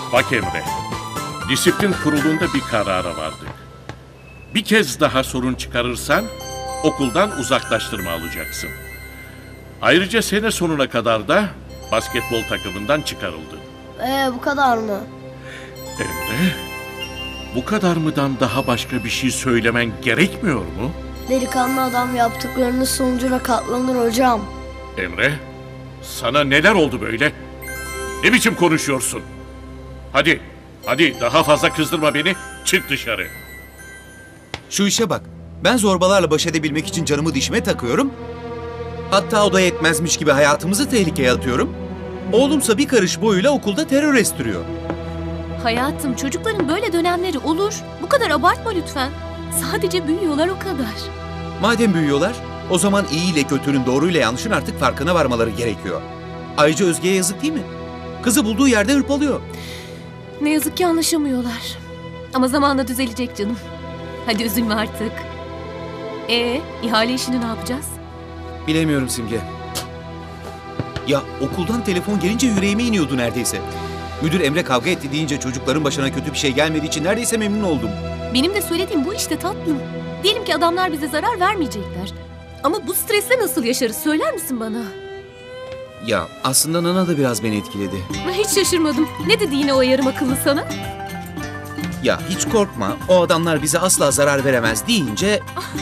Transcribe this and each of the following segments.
Bak Emre, disiplin kurulunda bir karara vardık. Bir kez daha sorun çıkarırsan okuldan uzaklaştırma alacaksın. Ayrıca sene sonuna kadar da basketbol takımından çıkarıldı. Bu kadar mı? Emre, bu kadar mıdan daha başka bir şey söylemen gerekmiyor mu? Delikanlı adam yaptıklarının sonucuna katlanır hocam. Emre, sana neler oldu böyle? Ne biçim konuşuyorsun? Hadi daha fazla kızdırma beni, çık dışarı. Şu işe bak. Ben zorbalarla baş edebilmek için canımı dişime takıyorum. Hatta o da yetmezmiş gibi hayatımızı tehlikeye atıyorum. Oğlumsa bir karış boyuyla okulda terör estiriyor. Hayatım, çocukların böyle dönemleri olur. Bu kadar abartma lütfen. Sadece büyüyorlar o kadar. Madem büyüyorlar, o zaman iyi ile kötünün, doğruyla yanlışın artık farkına varmaları gerekiyor. Ayrıca Özge'ye yazık değil mi? Kızı bulduğu yerde hırpalıyor. Ne yazık ki anlaşamıyorlar. Ama zamanla düzelecek canım. Hadi üzülme artık. İhale işini ne yapacağız? Bilemiyorum Simge. Ya okuldan telefon gelince yüreğime iniyordu neredeyse. Müdür Emre kavga etti deyince çocukların başına kötü bir şey gelmediği için neredeyse memnun oldum. Benim de söylediğim bu işte tatlım. Diyelim ki adamlar bize zarar vermeyecekler. Ama bu stresle nasıl yaşarız söyler misin bana? Ya aslında Nana da biraz beni etkiledi. Hiç şaşırmadım. Ne dedi yine o yarım akıllı sana? Ya hiç korkma, o adamlar bize asla zarar veremez deyince...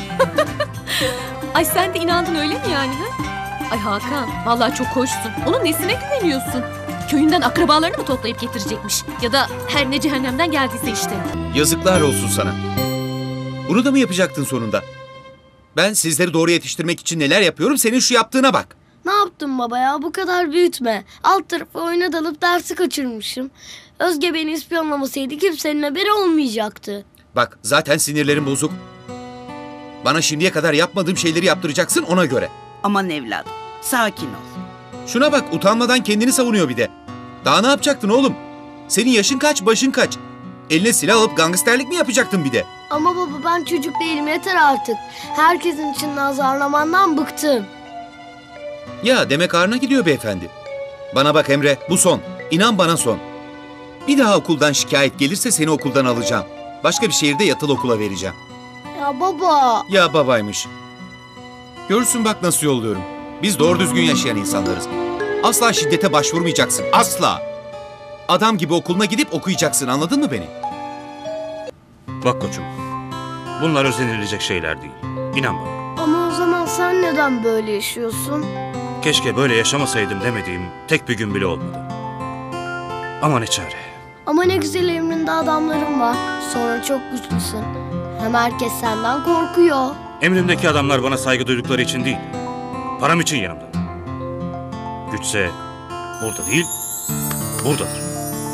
Ay sen de inandın öyle mi yani? Ha? Ay Hakan, vallahi çok hoşsun. Onun nesine güveniyorsun? Köyünden akrabalarını mı toplayıp getirecekmiş? Ya da her ne cehennemden geldiyse işte. Yazıklar olsun sana. Bunu da mı yapacaktın sonunda? Ben sizleri doğru yetiştirmek için neler yapıyorum, senin şu yaptığına bak. Ne yaptın baba ya? Bu kadar büyütme. Alt tarafı oyuna dalıp dersi kaçırmışım. Özge beni ispiyonlamasaydı kimsenin haberi olmayacaktı. Bak zaten sinirlerim bozuk. Bana şimdiye kadar yapmadığım şeyleri yaptıracaksın ona göre. Aman evladım, sakin ol. Şuna bak, utanmadan kendini savunuyor bir de. Daha ne yapacaktın oğlum? Senin yaşın kaç, başın kaç? Eline silah alıp gangsterlik mi yapacaktın bir de? Ama baba ben çocuk değilim, yeter artık. Herkesin içinde azarlamandan bıktım. Ya demek ağrına gidiyor beyefendi. Bana bak Emre, bu son. İnan bana son. Bir daha okuldan şikayet gelirse seni okuldan alacağım. Başka bir şehirde yatılı okula vereceğim. Ya baba. Ya babaymış. Görürsün bak nasıl yolluyorum. Biz doğru düzgün yaşayan insanlarız. Asla şiddete başvurmayacaksın. Asla. Adam gibi okuluna gidip okuyacaksın. Anladın mı beni? Bak koçum, bunlar özenilecek şeyler değil. İnan bana. Ama o zaman sen neden böyle yaşıyorsun? Keşke böyle yaşamasaydım demediğim tek bir gün bile olmadı. Ama ne çare. Ama ne güzel emrinde adamların var. Sonra çok güçlüsün. Hem herkes senden korkuyor. Emrimdeki adamlar bana saygı duydukları için değil, param için yanımda. Güçse burada değil, buradadır.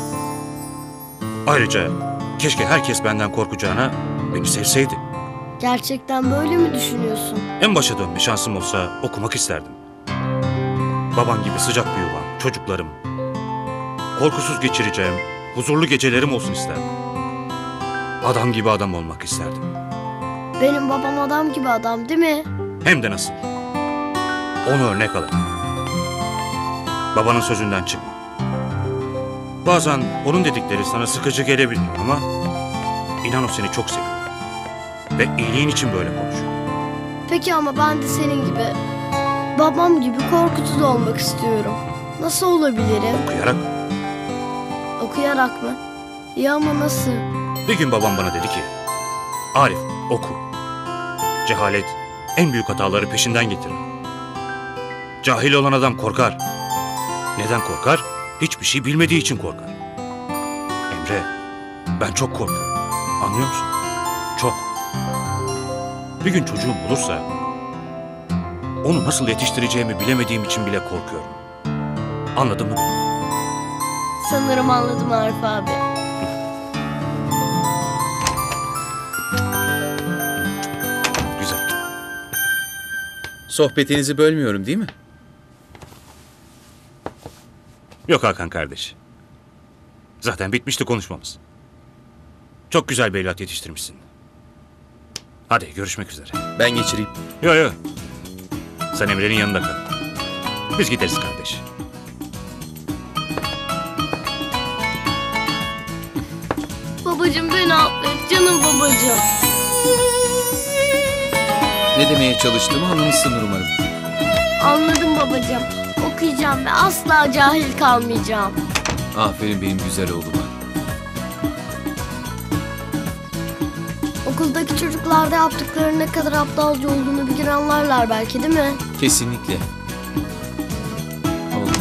Ayrıca keşke herkes benden korkacağına beni sevseydi. Gerçekten böyle mi düşünüyorsun? En başa dönme şansım olsa okumak isterdim. Baban gibi sıcak bir yuvam, çocuklarım. Korkusuz geçireceğim, huzurlu gecelerim olsun isterdim. Adam gibi adam olmak isterdim. Benim babam adam gibi adam değil mi? Hem de nasıl. Onu örnek alın. Babanın sözünden çıkma. Bazen onun dedikleri sana sıkıcı gelebilir ama inan o seni çok seviyor. Ve iyiliğin için böyle konuşuyor. Peki ama ben de senin gibi, babam gibi korkutucu olmak istiyorum. Nasıl olabilirim? Okuyarak. Okuyarak mı? Ya ama nasıl? Bir gün babam bana dedi ki, Arif oku. Cehalet en büyük hataları peşinden getirir. Cahil olan adam korkar. Neden korkar? Hiçbir şey bilmediği için korkar. Emre, ben çok korkuyorum. Anlıyor musun? Çok. Bir gün çocuğum olursa onu nasıl yetiştireceğimi bilemediğim için bile korkuyorum. Anladın mı beni? Sanırım anladım Arif abi. Güzel. Sohbetinizi bölmüyorum değil mi? Yok Hakan kardeş. Zaten bitmişti konuşmamız. Çok güzel bir evlat yetiştirmişsin. Hadi görüşmek üzere. Ben geçireyim. Yo. Sen Emre'nin yanında kal. Biz gideriz kardeş. Babacığım beni affet canım babacığım. Ne demeye çalıştığımı anlamışsındır umarım. Anladım babacığım. Okuyacağım ve asla cahil kalmayacağım. Aferin benim güzel oğluma. Okuldaki çocuklarda yaptıklarının ne kadar aptalca olduğunu bir gün anlarlar belki, değil mi? Kesinlikle. Oğlum.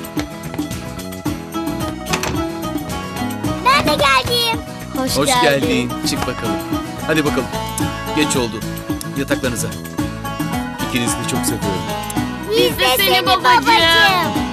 Ben de geldim. Hoş geldin. Çık bakalım. Hadi bakalım. Geç oldu. Yataklarınıza. İkinizi de çok seviyorum. Biz de seni babacığım.